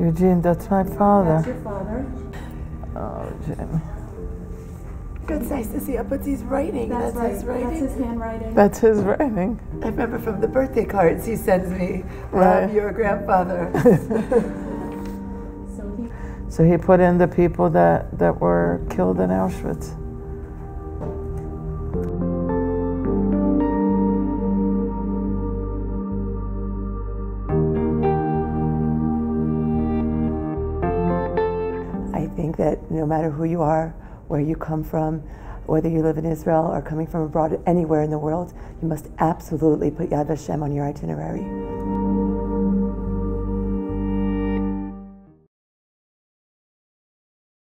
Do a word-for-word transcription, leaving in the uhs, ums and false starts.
Eugene, that's my father. That's your father. Oh, Jimmy. It's nice to see up what he's writing. That's, That's right. his writing. That's his handwriting. That's his writing. I remember from the birthday cards he sends me, Right. love your grandfather. so he So he put in the people that, that were killed in Auschwitz. I think that no matter who you are, where you come from, whether you live in Israel or coming from abroad, anywhere in the world, you must absolutely put Yad Vashem on your itinerary.